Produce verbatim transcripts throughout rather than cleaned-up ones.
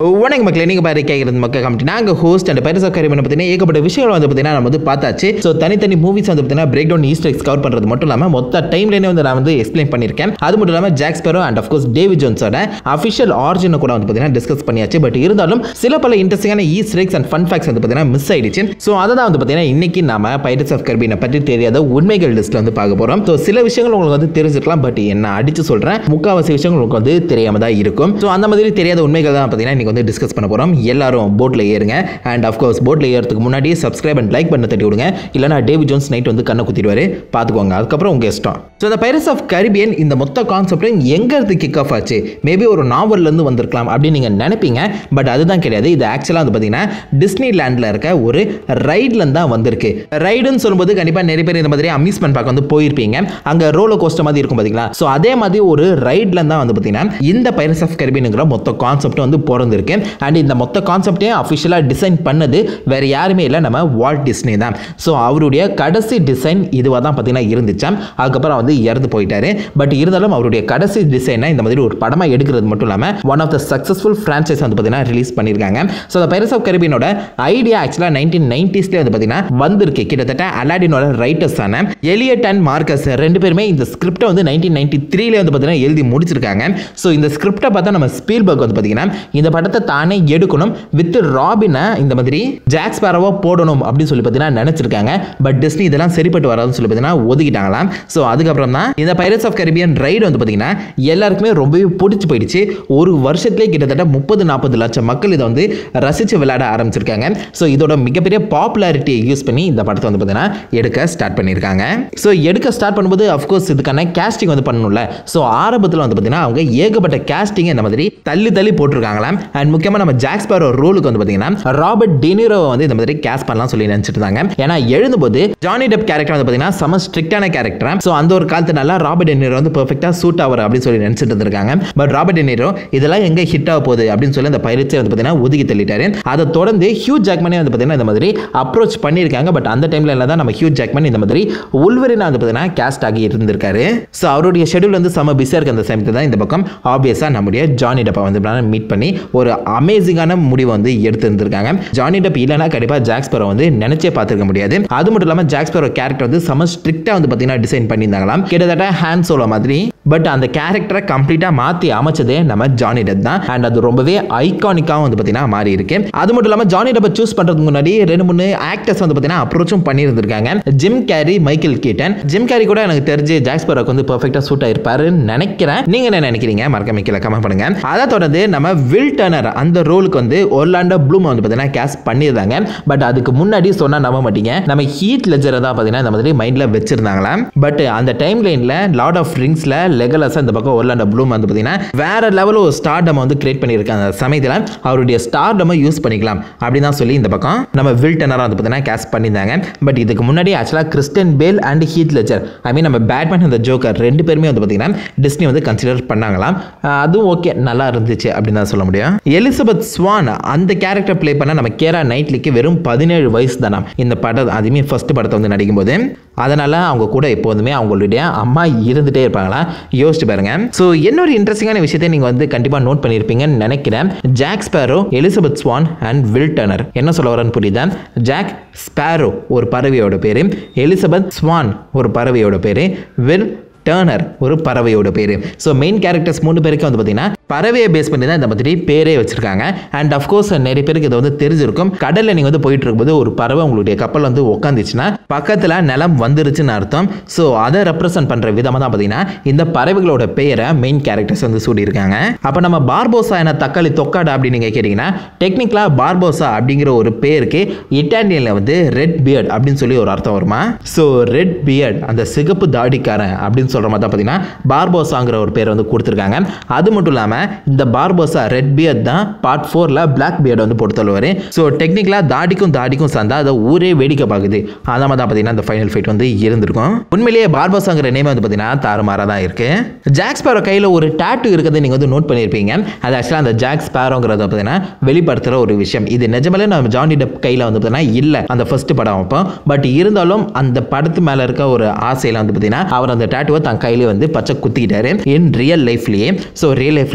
வணக்கம் மக்களே, நீங்க பாரு கேக்குறது மக்கா கமெண்ட்ரி. நாங்க host and Pirates of Caribbean பத்தின ஏகப்பட்ட விஷயங்கள் வந்து பார்த்தீங்கன்னா நம்ம வந்து பார்த்தாச்சு. ஸோ தனித்தனி மூவிஸ் வந்து பார்த்தீங்கன்னா break down Easter eggs cover பண்றது மட்டும் இல்லாமல் மொத்த டைம்லேயே வந்து நான் வந்து எக்ஸ்பிளைன் பண்ணியிருக்கேன். அது மட்டும் இல்லாமல் Jack Sparrow and of course David ஜோன்ஸோட அஃபிஷியல் ஆரிஜினை கூட வந்து பார்த்தீங்கன்னா டிஸ்கஸ் பண்ணியாச்சு. பட் இருந்தாலும் சில பல இன்ட்ரெஸ்டிங்கான Easter eggs and fun facts வந்து பார்த்தீங்கன்னா மிஸ் ஆயிடுச்சு. ஸோ அதை தான் வந்து பார்த்தீங்கன்னா இன்னைக்கு நாம பைரட்ஸ் ஆஃப் கரீபியனை பற்றி தெரியாத உண்மைகள் லிஸ்ட்ல வந்து பார்க்க போறோம். ஸோ சில விஷயங்கள் உங்களுக்கு வந்து தெரிஞ்சிருக்கலாம், பட் என்ன அடிச்சு சொல்றேன், முக்கால்வாசி விஷயங்கள் உங்களுக்கு வந்து தெரியாம தான் இருக்கும். ஸோ அந்த மாதிரி தெரியாத உண்மைகள் தான் பார்த்தீங்கன்னா இன்னைக்கு வந்து டிஸ்கஸ் பண்ண போறோம். எல்லாரும் போட்ல ஏறுங்க. அண்ட் ஆஃப் கோர்ஸ் போட்ல ஏறதுக்கு முன்னாடி சப்ஸ்கிரைப் அண்ட் லைக் பண்ண தட்டி விடுங்க. இல்லனா டேவிட் ஜோன்ஸ் நைட் வந்து கண்ணை குத்திடுவாரு, பாத்துக்கோங்க. அதுக்கப்புறம் உங்க இஷ்டம். ஸோ இந்த பைரட்ஸ் ஆஃப் கரீபியன் இந்த மொத்த கான்செப்டும் எங்க இருந்து கிக் ஆஃப் ஆச்சு? மேபி ஒரு நாவல்ல இருந்து வந்திருக்கலாம் அப்படின்னு நீங்க நினைப்பீங்க. பட் அதுதான் கிடையாது. இது ஆக்சுவலா வந்து பாத்தீங்கன்னா டிஸ்னி லேண்ட்ல இருக்க ஒரு ரைட்ல இருந்து தான் வந்திருக்கு. ரைடுன்னு சொல்லும்போது கண்டிப்பா நிறைய பேர் இந்த மாதிரி அம்யூஸ்மெண்ட் பார்க்க வந்து போயிருப்பீங்க. அங்க ரோலர் கோஸ்டர் மாதிரி இருக்கும் பாத்தீங்களா? ஸோ அதே மாதிரி ஒரு ரைட்ல இருந்து தான் வந்து பாத்தீங்கன்னா இந்த பைரட்ஸ் ஆஃப் கரீபியன்ங்கிற மொத்த கான்செப்ட் வந்து பிறந்திருக்கு. அண்ட் இந்த மொத்த கான்செப்டே அஃபிஷியலாக டிசைன் பண்ணது வேற யாருமே இல்லை, நம்ம வால்ட் டிஸ்னி தான். ஸோ அவருடைய கடைசி டிசைன் இதுவாக தான் பார்த்தீங்கன்னா இருந்துச்சாம். அதுக்கப்புறம் வந்து இறந்து போயிட்டாரு. பட் இருந்தாலும் அவருடைய கடைசி டிசைனை இந்த மாதிரி ஒரு படமாக எடுக்கிறது மட்டும் இல்லாமல் one of the successful franchise வந்து பார்த்தீங்கன்னா ரிலீஸ் பண்ணியிருக்காங்க. ஸோ த பைரட்ஸ் ஆஃப் கரீபியனோட ஐடியா ஆக்சுவலாக நைன்டீன் நைன்டிஸ்லேயே வந்து பார்த்தீங்கன்னா வந்திருக்கு. கிட்டத்தட்ட அலாடினோட ரைட்டர்ஸான எலியட் அண்ட் மார்க்கஸ் ரெண்டு பேருமே இந்த ஸ்கிரிப்டை வந்து நைன்டீன் நைன்டி த்ரீல வந்து பார்த்தீங்கன்னா எழுதி முடிச்சிருக்காங்க. ஸோ இந்த ஸ்கிரிப்டை பார்த்தா நம்ம ஸ்பீல்பர்க் வந்து பார்த்தீங்கன்னா இந்த படத்தை தானே எடுக்கணும் வித் ராபினை இந்த மாதிரி ஜாக் ஸ்பேரோவா போடணும் அப்படின்னு சொல்லி பார்த்தீங்கன்னா நினைச்சிருக்காங்க. பட் டிஸ்னி இதெல்லாம் சரிப்பட்டு வராதுன்னு சொல்லி பார்த்தீங்கன்னா ஒதுக்கிட்டாங்களாம். ஸோ அதுக்கப்புறம் தான் இந்த பைரட்ஸ் ஆஃப் கரீபியன் ரைடு வந்து பார்த்தீங்கன்னா எல்லாருக்குமே ரொம்பவே பிடிச்சி போயிடுச்சு. ஒரு வருஷத்துலேயே கிட்டத்தட்ட முப்பது நாற்பது லட்சம் மக்கள் இதை வந்து ரசித்து விளையாட ஆரம்பிச்சிருக்காங்க. ஸோ இதோட மிகப்பெரிய பாப்புலாரிட்டியை யூஸ் பண்ணி இந்த படத்தை வந்து பார்த்தீங்கன்னா எடுக்க ஸ்டார்ட் பண்ணியிருக்காங்க. ஸோ எடுக்க ஸ்டார்ட் பண்ணும்போது அஃப்கோர்ஸ் இதுக்கான கேஸ்டிங் வந்து பண்ணணும்ல. ஸோ ஆரம்பத்தில் வந்து பார்த்தீங்கன்னா அவங்க ஏகப்பட்ட கேஸ்டிங் இந்த மாதிரி தள்ளி தள்ளி போட்டிருக்காங்களாம். அண்ட் முக்கியமாக நம்ம ஜாக் ஸ்பேரோ ரோலுக்கு வந்து பார்த்தீங்கன்னா ராபர்ட் டினிரோ வந்து இந்த மாதிரி கேஸ்ட் பண்ணலாம் சொல்லி நினைச்சிட்டு இருந்தாங்க. ஏன்னா எழுதும்போது ஜானி டெப் கேரக்டர் வந்து பார்த்தீங்கன்னா செம ஸ்ட்ரிக்டான கேரக்டர். ஸோ அந்த ஒரு காலத்தினால ராபர்ட் டினிரோ வந்து பெர்ஃபெக்ட்டா சூட் ஆவர் அப்படின்னு சொல்லி நினைச்சிட்டு இருந்திருக்காங்க. பட் ராபர்ட் டினிரோ இதெல்லாம் எங்க ஹிட் ஆக போகுது அப்படின்னு சொல்லி அந்த பைரட்ஸை வந்து பார்த்தீங்கன்னா ஒதுக்கி தள்ளிட்டாரு. அதை தொடர்ந்து ஹியூ ஜாக்மனே வந்து பார்த்தீங்கன்னா இந்த மாதிரி அப்ரோச் பண்ணியிருக்காங்க. பட் அந்த டைம்ல தான் நம்ம ஹியூ ஜாக்மன் இந்த மாதிரி உல்வரினா வந்து பார்த்தீங்கன்னா கேஸ்ட் ஆகி இருந்திருக்காரு. ஸோ அவருடைய ஷெட்யூல் வந்து செம பிஸியாக இருக்க அந்த சமயத்தில் தான் இந்த பக்கம் ஆப்வியஸா நம்முடைய ஜானி டெப்பை வந்து மீட் பண்ணி ஒரு அமேசிங்கான முடிவை வந்து எடுத்து இருந்திருக்காங்க. ஜானி டெப் இல்லைனா கண்டிப்பா ஜாக் ஸ்பேரோ வந்து நினைச்சே பார்த்திருக்க முடியாது. அது மட்டும் இல்லாமல் ஜாக் ஸ்பேரோ கேரக்டர் வந்து செம ஸ்ட்ரிக்டா வந்து பார்த்தீங்கன்னா டிசைன் பண்ணியிருந்தாங்களாம், கிட்டத்தட்ட ஹேண்ட் சோலோ மாதிரி. பட் அந்த கேரக்டரை கம்ப்ளீட்டா மாற்றி அமைச்சதே நம்ம ஜானி டெப் தான். அண்ட் அது ரொம்பவே ஐகானிக்காகவும் வந்து பார்த்தீங்கன்னா மாறி இருக்கு. அது மட்டும் இல்லாமல் ஜானி டெப்பை சூஸ் பண்றதுக்கு முன்னாடி ரெண்டு மூணு ஆக்டர்ஸ் வந்து பார்த்தீங்கன்னா அப்ரோச்சும் பண்ணியிருந்திருக்காங்க. Jim Carrey, Michael Keaton. Jim Carrey கூட எனக்கு தெரிஞ்சு ஜாக் ஸ்பேரோக்கு வந்து பெர்ஃபெக்ட்டா சூட் ஆயிருப்பாருன்னு நினைக்கிறேன். நீங்க என்ன நினைக்கிறீங்க? மறக்காம கீழே கமெண்ட் பண்ணுங்க. அதை தொடர்ந்து நம்ம வில் டர்னர் அந்த ரோலுக்கு வந்து ஒர்லாண்டோ ப்ளூம் வந்து பார்த்தீங்கன்னா கேஸ்ட் பண்ணியிருந்தாங்க. பட் அதுக்கு முன்னாடி சொன்னா நம்ப மாட்டீங்க, நம்ம ஹீத் லெஜரை தான் பார்த்தீங்கன்னா இந்த மாதிரி மைண்ட்ல வச்சிருந்தாங்களா. பட் அந்த டைம் லைன்ல லார்ட் ஆஃப் ரிங்ஸ்ல லெகலஸ் இந்த பக்கம் ஒர்லாண்டோ ப்ளூம் வந்து பார்த்தீங்கன்னா வேற லெவல் ஒரு ஸ்டார்டம் வந்து கிரியேட் பண்ணியிருக்காங்க. அந்த சமயத்தில் அவருடைய ஸ்டார்டம் யூஸ் பண்ணிக்கலாம் அப்படின்னு தான் சொல்லி இந்த பக்கம் நம்ம வில் டர்னரா வந்து பார்த்தீங்கன்னா கேஸ்ட் பண்ணியிருந்தாங்க. பட் இதுக்கு முன்னாடி actually Christian Bale and Heath Ledger, I mean நம்ம பேட்மேன் அந்த ஜோக்கர் ரெண்டு பேருமே வந்து பார்த்தீங்கன்னா டிஸ்னி வந்து கன்சிடர் பண்ணாங்களாம். அதுவும் ஓகே, நல்லா இருந்துச்சு அப்படின்னு தான் சொல்ல முடியும். எலிசபெத் ஸ்வான் அந்த கேரக்டர் பிளே பண்ண நம்ம கேரா நைட்லிக்கு வெறும் பதினேழு வயசு தானா இந்த படம், அதுவுமே ஃபர்ஸ்ட் படத்தை வந்து நடிக்கும் போது. அதனால அவங்க கூட எப்போதுமே அவங்களுடைய அம்மா இருந்துட்டே இருப்பாங்களா, யோசிச்சு பாருங்க. ஸோ இன்னொரு இன்ட்ரெஸ்டிங்கான விஷயத்தை நீங்க வந்து கண்டிப்பா நோட் பண்ணியிருப்பீங்கன்னு நினைக்கிறேன். Jack Sparrow, Elizabeth Swan and Will Turner. என்ன சொல்ல வரேன்னு புரியுதா? ஜாக் ஸ்பேரோ ஒரு பறவையோட பேரு, எலிசபெத் ஸ்வான் ஒரு பறவையோட பேரு, வில் டர்னர் ஒரு பறவையோட பேரு. ஸோ மெயின் கேரக்டர்ஸ் மூணு பேருக்கு வந்து பார்த்தீங்கன்னா பறவையை பேஸ் பண்ணி தான் இந்த மாதிரி பேரே வச்சிருக்காங்க. அண்ட் அஃப்கோர்ஸ் நிறைய பேருக்கு இதை வந்து தெரிஞ்சிருக்கும். கடலில் நீங்கள் வந்து போயிட்டு இருக்கும்போது ஒரு பறவை உங்களுடைய கப்பல் வந்து உட்காந்துச்சுன்னா பக்கத்தில் நிலம் வந்துருச்சுன்னு அர்த்தம். ஸோ அதை ரெப்ரசென்ட் பண்ணுற விதமாக தான் பார்த்தீங்கன்னா இந்த பறவைகளோட பெயரை மெயின் கேரக்டர்ஸ் வந்து சூடியிருக்காங்க. அப்போ நம்ம பார்போசா என தக்காளி தொக்காடா அப்படின்னு நீங்கள் கேட்டிங்கன்னா டெக்னிக்கலாக பார்போசா அப்படிங்கிற ஒரு பேருக்கு இட்டாலியனில் வந்து ரெட் பியர்ட் அப்படின்னு சொல்லி ஒரு அர்த்தம் வருமா. ஸோ ரெட் பியர்ட் அந்த சிகப்பு தாடிக்காரன் அப்படின்னு சொல்ற மாதிரி தான் பார்த்தீங்கன்னா பார்போசாங்கிற ஒரு பேர் வந்து கொடுத்துருக்காங்க. அது மட்டும் இல்லாமல் இந்த பார்போசா ரெட் பியர்ட் தான் பார்ட் ஃபோர்ல பிளாக் பியர்ட் வந்து போட்டு தள்ளுவாரு. ஸோ டெக்னிக்கலாக தாடிக்கும் தாடிக்கும் சந்தா அதை ஊரே வேடிக்கை பார்க்குது. அந்த மாதிரி தான் பார்த்தீங்கன்னா இந்த ஃபைனல் ஃபைட் வந்து இருந்திருக்கும். உண்மையிலேயே பார்போசாங்கிற நேம் வந்து பார்த்தீங்கன்னா தாறுமாறாக தான் இருக்கு. ஜாக் ஸ்பேரோ கையில் ஒரு டாட்டூ இருக்கிறத நீங்கள் வந்து நோட் பண்ணியிருப்பீங்க. அது ஆக்சுவலாக அந்த ஜாக் ஸ்பேரோங்கிறத பார்த்தீங்கன்னா வெளிப்படுத்துகிற ஒரு விஷயம். இது நிஜமாலே நம்ம ஜானி டெப் கையில் வந்து பார்த்தீங்கன்னா இல்லை அந்த ஃபர்ஸ்ட் படம் அப்போ. பட் இருந்தாலும் அந்த படத்து மேலே இருக்க ஒரு ஆசையில் வந்து பார்த்தீங்கன்னா அவர் அந்த டாட்டூவை தன் கையிலே வந்து பச்சை குத்திக்கிட்டாரு இன் ரியல் லைஃப்லேயே. ஸோ ரியல் லைஃப்லேயே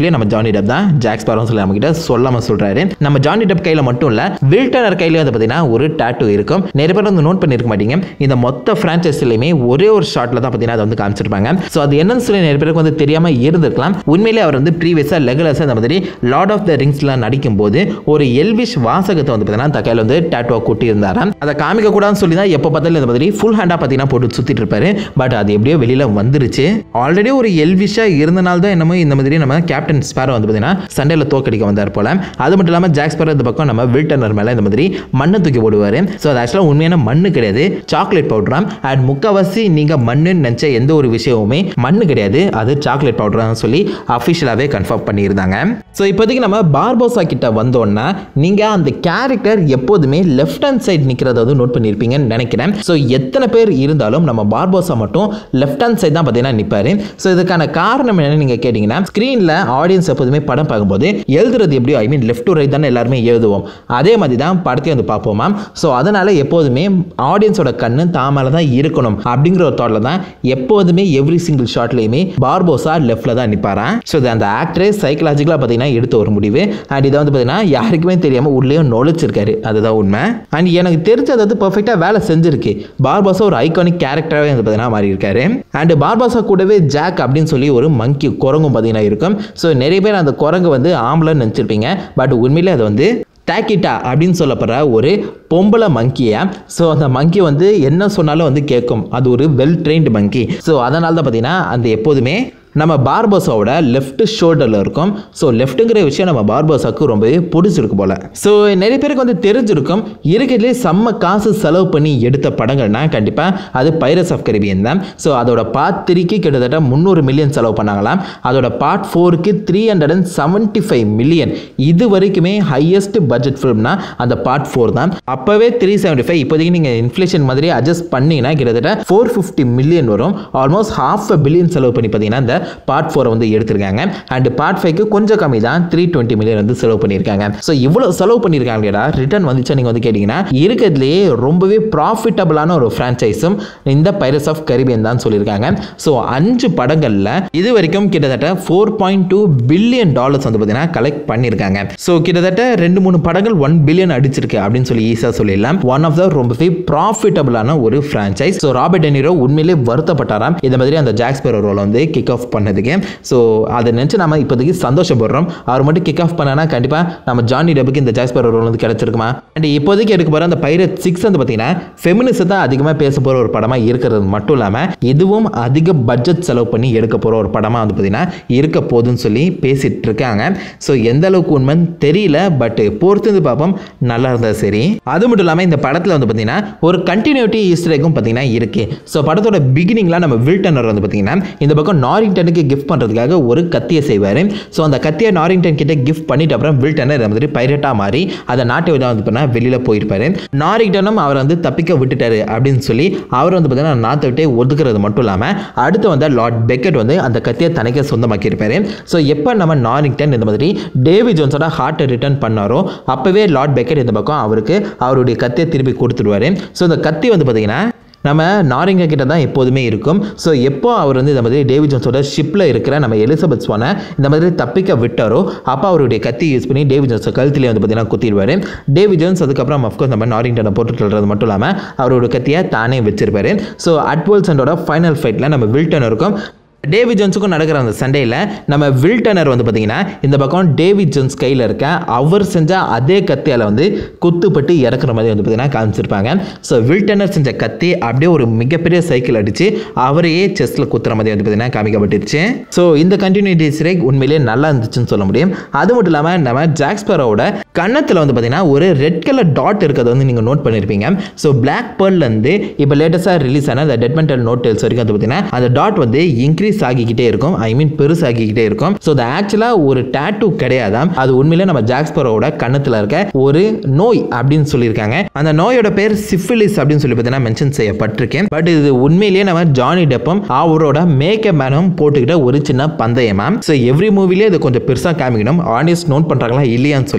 உண்மையிலேயே நம்ம ஜானி டெப் தான் ஜாக் ஸ்பேரோன்னு சொல்லி நம்ம கிட்ட சொல்லாம சொல்றாரு. நம்ம ஜானி டெப் கையில மட்டும் இல்ல, வில் டர்னர் கையில வந்து பாத்தீங்கன்னா ஒரு டாட்டூ இருக்கும். நிறைய பேர் வந்து நோட் பண்ணிருக்க மாட்டீங்க, இந்த மொத்த பிரான்ச்சைஸிலுமே ஒரே ஒரு ஷாட்ல தான் பாத்தீங்கன்னா அதை வந்து காமிச்சிருப்பாங்க. சோ அது என்னன்னு சொல்லி நிறைய பேருக்கு வந்து தெரியாம இருந்திருக்கலாம். உண்மையிலேயே அவர் வந்து ப்ரீவியஸா லெகலஸா இந்த மாதிரி லார்ட் ஆஃப் த ரிங்ஸ்ல நடிக்கும் போது ஒரு எல்விஷ் வாசகத்தை வந்து பாத்தீங்கன்னா அந்த கையில வந்து டாட்டூவா கொட்டி இருந்தாராம். அதை காமிக்க கூடாதுன்னு சொல்லி தான் எப்ப பார்த்தாலும் இந்த மாதிரி ஃபுல் ஹேண்டா பாத்தீங்கன்னா போட்டு சுத்திட்டு இருப்பாரு. பட் அது எப்படியோ வெளியில வந்துருச்சு. ஆல்ரெடி ஒரு எல்விஷா இருந்தனால தான் என்னமோ இந்த மாதிரி நம்ம கேப்டன் ஸ்பேரோ வந்து பாத்தீங்கன்னா சண்டையில தோக்கடிக்க வந்தார் போல. அது மட்டும் இல்லாம ஜாக் ஸ்பேரோ இந்த பக்கம் நம்ம வில் டர்னர் மேல இந்த மாதிரி மண்ணை தூக்கி போடுவாரு. சோ அது ஆக்சுவலா உண்மையான மண்ணு கிடையாது, சாக்லேட் பவுடராம். அண்ட் முக்காவாசி நீங்க மண்ணுன்னு நினைச்ச எந்த ஒரு விஷயமுமே மண்ணு கிடையாது, அது சாக்லேட் பவுடர்னு சொல்லி அஃபிஷியலாவே கன்ஃபார்ம் பண்ணியிருந்தாங்க. ஸோ இப்போதைக்கு நம்ம பார்போசா கிட்ட வந்தோம்னா நீங்க அந்த கேரக்டர் எப்போதுமே லெஃப்ட் ஹேண்ட் சைடு நிற்கிறத வந்து நோட் பண்ணியிருப்பீங்கன்னு நினைக்கிறேன். ஸோ எத்தனை பேர் இருந்தாலும் நம்ம பார்போசா மட்டும் லெஃப்ட் ஹேண்ட் சைடு தான் பார்த்தீங்கன்னா நிற்பாரு. ஸோ இதுக்கான காரணம் என்னன்னு நீங்க கேட்டீங்கன்னா, ஸ்க்ரீனில் ஆடியன்ஸ் எப்போதுமே படம் பார்க்கும்போது எழுதுறது எப்படியோ I mean left to right தானே எல்லாருமே எழுதுவோம், அதே மாதிரி தான் படத்தையும் வந்து பார்ப்போமா. ஸோ அதனால எப்போதுமே ஆடியன்ஸோட கண்ணு தாமல தான் இருக்கணும் அப்படிங்கிற ஒரு தாட்ல தான் எப்போதுமே எவ்ரி சிங்கிள் ஷாட்லையுமே பார்போசா லெஃப்ட்ல தான் நிற்பாராம். ஸோ இது அந்த ஆக்டரே சைக்கலாஜிக்கலாக பார்த்தீங்கன்னா எடுத்த ஒரு முடிவு. அண்ட் இதை வந்து பார்த்தீங்கன்னா யாருக்குமே தெரியாமல் உள்ளேயும் நுழைச்சிருக்காரு, அதுதான் உண்மை. அண்ட் எனக்கு தெரிஞ்சது வந்து பர்ஃபெக்டாக வேலை செஞ்சிருக்கு. பார்போசா ஒரு ஐகானிக் கேரக்டராகவே வந்து பார்த்தீங்கன்னா மாறி இருக்காரு. அண்ட் பார்போசா கூடவே ஜாக் அப்படின்னு சொல்லி ஒரு மங்கி குரங்கும் பார்த்தீங்கன்னா இருக்கும். ஸோ நிறைய பேர் அந்த குரங்கு வந்து ஆம்பளைன்னு நினச்சிருப்பீங்க, பட் உண்மையிலே அது வந்து டாக்கிட்டா அப்படின்னு சொல்லப்படுற ஒரு பொம்பளை மங்கியா. ஸோ அந்த மங்கி வந்து என்ன சொன்னாலும் வந்து கேட்கும், அது ஒரு வெல் ட்ரெயின்டு மங்கி. ஸோ அதனால தான் பார்த்தீங்கன்னா அந்த எப்போதுமே நம்ம பார்போசாவோட லெஃப்ட் ஷோல்டரில் இருக்கும். ஸோ லெஃப்ட்டுங்கிற விஷயம் நம்ம பார்போசாவுக்கு ரொம்பவே பிடிச்சிருக்கு போல. ஸோ நிறைய பேருக்கு வந்து தெரிஞ்சிருக்கும், இருக்கிறதுலே செம்ம காசு செலவு பண்ணி எடுத்த படங்கள்னா கண்டிப்பாக அது பைரட்ஸ் ஆஃப் கரீபியன் தான். ஸோ அதோட பார்ட் த்ரீக்கு கிட்டத்தட்ட முந்நூறு மில்லியன் செலவு பண்ணாங்களாம். அதோட பார்ட் ஃபோருக்கு three hundred and seventy five million. இது வரைக்குமே ஹையஸ்ட் பட்ஜெட் ஃபிலிம்னா அந்த பார்ட் ஃபோர் தான். அப்போவே த்ரீ செவன்டி ஃபைவ் இப்போதைக்கு நீங்கள் இன்ஃப்ளேஷன் மாதிரி அட்ஜஸ்ட் பண்ணிங்கன்னா கிட்டத்தட்ட ஃபோர் ஃபிஃப்டி மில்லியன் வரும். ஆல்மோஸ்ட் ஹாஃப் அ பில்லியன் செலவு பண்ணி பார்த்தீங்கன்னா இந்த பார்ட் ஃபோர் வந்து எடுத்திருக்காங்க. அண்ட் பார்ட் ஃபைவ்க்கு கொஞ்சம் கம்மி தான், த்ரீ டுவெண்ட்டி மில்லியன் வந்து செலவு பண்ணியிருக்காங்க. ஸோ இவ்வளோ செலவு பண்ணியிருக்காங்கடா, ரிட்டர்ன் வந்துச்சா நீங்கள் வந்து கேட்டிங்கன்னா இருக்கிறதுலேயே ரொம்பவே ப்ராஃபிட்டபிளான ஒரு ஃப்ரான்ச்சைஸும் இந்த பைரட்ஸ் ஆஃப் கரீபியன் தான் சொல்லியிருக்காங்க. ஸோ அஞ்சு படங்களில் இது வரைக்கும் கிட்டத்தட்ட four point two billion dollars வந்து பார்த்தீங்கன்னா கலெக்ட் பண்ணியிருக்காங்க. ஸோ கிட்டத்தட்ட ரெண்டு மூணு படங்கள் ஒன் பில்லியன் அடிச்சிருக்கு அப்படின்னு சொல்லி ஈஸியாக சொல்லிடலாம். ஒன் ஆஃப் த ரொம்பவே ப்ராஃபிட்டபிளான ஒரு ஃப்ரான்ச்சைஸ். ஸோ ராபர்ட் டெனிரோ உண்மையிலே வருத்தப்பட்டாராம் இந்த மாதிரி அந்த ஜாக் ஸ்பேரோ ரோலை வந்து கிக் ஆஃப் பண்ணதுக்கு. ஸோ அதை நினச்சி நம்ம இப்போதைக்கு சந்தோஷப்படுறோம். அவர் மட்டும் கிக் ஆஃப் பண்ணனா கண்டிப்பாக நம்ம ஜானி டெப்புக்கு இந்த ஜாக் ஸ்பேரோ ரோல் வந்து கிடைச்சிருக்குமா. அண்ட் இப்போதைக்கு எடுக்க போகிற அந்த பைரட் சிக்ஸ் வந்து பார்த்தீங்கன்னா ஃபெமினிசத்தை அதிகமாக பேச போகிற ஒரு படமாக இருக்கிறது மட்டும் இல்லாமல் இதுவும் அதிக பட்ஜெட் செலவு பண்ணி எடுக்க போகிற ஒரு படமாக வந்து பார்த்தீங்கன்னா இருக்க போதுன்னு சொல்லி பேசிட்டு இருக்காங்க. ஸோ எந்த அளவுக்கு உண்மைன்னு தெரியல, பட் பொறுத்து வந்து பார்ப்போம். நல்லா இருந்தா சரி. அது மட்டும் இல்லாமல் இந்த படத்தில் வந்து பார்த்தீங்கன்னா ஒரு கண்டினியூட்டி ஈஸ்டர் எக்கும் பார்த்தீங்கன்னா இருக்கு. ஸோ படத்தோட பிகினிங்ல நம்ம வில் டர்னர் வந்து பார்த்தீங்கன்னா இந்த பக்கம் நாரிங்டனுக்கு கிஃப்ட் பண்ணுறதுக்காக ஒரு கத்தியை செய்வார். ஸோ அந்த கத்தியை நாரிங்டன் கிட்ட கிஃப்ட் பண்ணிட்டு அப்புறம் வில் டர்னர் இந்த மாதிரி பைரட்டாக மாறி அதை நாட்டை விட வந்து பண்ணால் வெளியில் போயிருப்பாரு. நாரிங்டனும் அவர் வந்து தப்பிக்க விட்டுட்டாரு அப்படின்னு சொல்லி அவர் வந்து பார்த்தீங்கன்னா நாட்டை விட்டே ஒதுக்குறது மட்டும் இல்லாமல் அடுத்து வந்து லார்ட் பெக்கெட் வந்து அந்த கத்தியை தனக்கே சொந்தமாக்கி இருப்பாரு. ஸோ எப்போ நம்ம நாரிங்டன் இந்த மாதிரி டேவி ஜோன்ஸோட ஹார்ட்டை ரிட்டர்ன் பண்ணாரோ அப்போவே லார்ட் பெக்கெட் இந்த பக்கம் அவருக்கு அவருடைய கத்தியை திருப்பி கொடுத்துடுவார். ஸோ இந்த கத்தி வந்து பார்த்தீங்கன்னா நம்ம நாரிங்க கிட்ட தான் எப்போதுமே இருக்கும். ஸோ எப்போ அவர் வந்து இந்த மாதிரி டேவி ஜோன்ஸோட ஷிப்பில் இருக்கிற நம்ம எலிசபெத் ஸ்வானை இந்த மாதிரி தப்பிக்க விட்டாரோ அப்போ அவருடைய கத்தி யூஸ் பண்ணி டேவி ஜோன்ஸ் கழுத்திலே வந்து பார்த்தீங்கன்னா குத்திடுவார். டேவி ஜோன்ஸ் அதுக்கப்புறம் அஃப்கோர்ஸ் நம்ம நாரிங்டனை போட்டு தள்ளுறது மட்டும் இல்லாமல் அவரோட கத்தியை தானே வச்சிருப்பாரு. ஸோ அட்வல்சனோட ஃபைனல் ஃபைட்டில் நம்ம வில் டர்னர் இருக்கும். டேவி ஜோன்ஸுக்கும் நடக்கிற அந்த சண்டையில் நம்ம வில் டர்னர் வந்து பார்த்தீங்கன்னா இந்த பக்கம் டேவி ஜோன்ஸ் கையில் இருக்க அவர் செஞ்ச அதே கத்தியால் வந்து குத்துப்பட்டு இறக்குற மாதிரி வந்து பார்த்தீங்கன்னா காமிச்சிருப்பாங்க. ஸோ வில் டர்னர் செஞ்ச கத்தி அப்படியே ஒரு மிகப்பெரிய சைக்கிள் அடித்து அவரையே செஸ்ட்டில் குத்துற மாதிரி வந்து பார்த்தீங்கன்னா காமிக்கப்பட்டுருச்சு. ஸோ இந்த கண்டினியூட்டி ஸ்ட்ரைக் உண்மையிலேயே நல்லா இருந்துச்சுன்னு சொல்ல முடியும். அது மட்டும் இல்லாமல் நம்ம ஜாக் ஸ்பேரோட கன்னத்தில் வந்து பார்த்தீங்கன்னா ஒரு ரெட் கலர் டாட் இருக்கிறத வந்து நீங்கள் நோட் பண்ணியிருப்பீங்க. ஸோ பிளாக் பேர்லேருந்து இப்போ லேட்டஸ்ட்டாக ரிலீஸ் ஆன அந்த டெட் மென்டல் நோட் டெல்ஸ் வரைக்கும் வந்து பார்த்தீங்கன்னா அந்த டாட் வந்து இன்க்ரீஸ் ஆகிக்கிட்டே இருக்கும். ஐ மீன் பெருசாகிக்கிட்டே இருக்கும். ஸோ அது ஆக்சுவலாக ஒரு டாட்டூ கிடையாதான், அது உண்மையிலே நம்ம ஜாக் ஸ்பேரோவோட கன்னத்தில் இருக்க ஒரு நோய் அப்படின்னு சொல்லியிருக்காங்க. அந்த நோயோட பேர் சிஃபிலிஸ் அப்படின்னு சொல்லி பார்த்தீங்கன்னா மென்ஷன் செய்யப்பட்டிருக்கேன். பட் இது உண்மையிலேயே நம்ம ஜானி டெப்பும் அவரோட மேக்கப் மேனும் போட்டுக்கிட்ட ஒரு சின்ன பந்தயமா. ஸோ எவ்ரி மூவிலேயே இது கொஞ்சம் பெருசாக காமிக்கணும், ஆடியன்ஸ் நோட் பண்ணுறாங்களா இல்லையான்னு சொல்லி அவங்க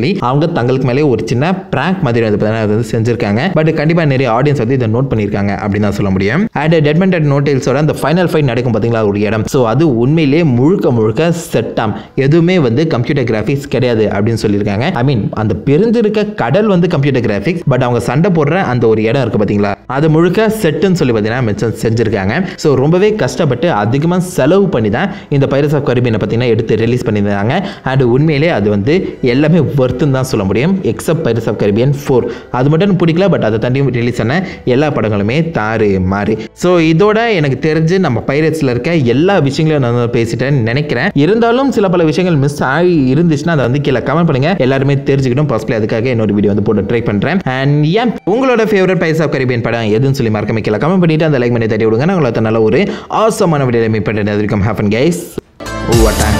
தங்களுக்கு மேலே ஒரு சின்ன பிராங்க் மாதிரி வந்து பார்த்தீங்கன்னா வந்து செஞ்சிருக்காங்க. பட் கண்டிப்பாக நிறைய ஆடியன்ஸ் வந்து இதை நோட் பண்ணியிருக்காங்க அப்படின்னு தான் சொல்ல முடியும். அண்ட் டெட்மெண்ட் அண்ட் நோட்டேல்ஸோட அந்த ஃபைனல் ஃபைட் நடக்கும் பார்த்தீங்களா ஒரு இடம். ஸோ அது உண்மையிலேயே முழுக்க முழுக்க செட்டாம், எதுவுமே வந்து கம்ப்யூட்டர் கிராஃபிக்ஸ் கிடையாது அப்படின்னு சொல்லியிருக்காங்க. ஐ மீன் அந்த பிரிஞ்சிருக்க கடல் வந்து கம்ப்யூட்டர் கிராஃபிக்ஸ், பட் அவங்க சண்டை போடுற அந்த ஒரு இடம் இருக்கு பார்த்தீங்களா, அது முழுக்க செட்டுன்னு சொல்லி பார்த்தீங்கன்னா மென்ஷன் செஞ்சிருக்காங்க. ஸோ ரொம்பவே கஷ்டப்பட்டு அதிகமாக செலவு பண்ணி தான் இந்த பைரட்ஸ் ஆஃப் கரீபியனை பார்த்தீங்கன்னா எடுத்து ரிலீஸ் பண்ணியிருந்தாங்க. அண்ட் உண்மையிலே அது வந்து எல்லாமே ஒர்த்துன்னு தான் சொல்ல முடியும். Except Pirates of Caribbean four அது மட்டும் பிடிக்கல. பட் அதை தாண்டி ரிலீஸ் ஆன எல்லா படங்களுமே தாறு மாறி. ஸோ இதோட எனக்கு தெரிஞ்சு நம்ம பைரட்ஸில் இருக்க எல்லா விஷயங்களையும் நான் பேசிட்டேன்னு நினைக்கிறேன். இருந்தாலும் சில பல விஷயங்கள் மிஸ் ஆகி இருந்துச்சுன்னா அதை வந்து கீழே கமெண்ட் பண்ணுங்க, எல்லாருமே தெரிஞ்சுக்கிட்டும். பாசிபிளி அதுக்காக இன்னொரு வீடியோ வந்து போட்டு ட்ரை பண்ணுறேன். அண்ட் ஏன் உங்களோட ஃபேவரட் பைரட்ஸ் ஆஃப் கரீபியன் படம் எதுன்னு சொல்லி மறக்காம கீழே கமெண்ட் பண்ணிட்டு அந்த லைக் பண்ணி தட்டி விடுங்க. நான் உங்களை நல்ல ஒரு ஆசமான வீடியோ மீட் பண்ணுறது வரைக்கும் ஹேப்பன் கைஸ். ஓ வாட்டா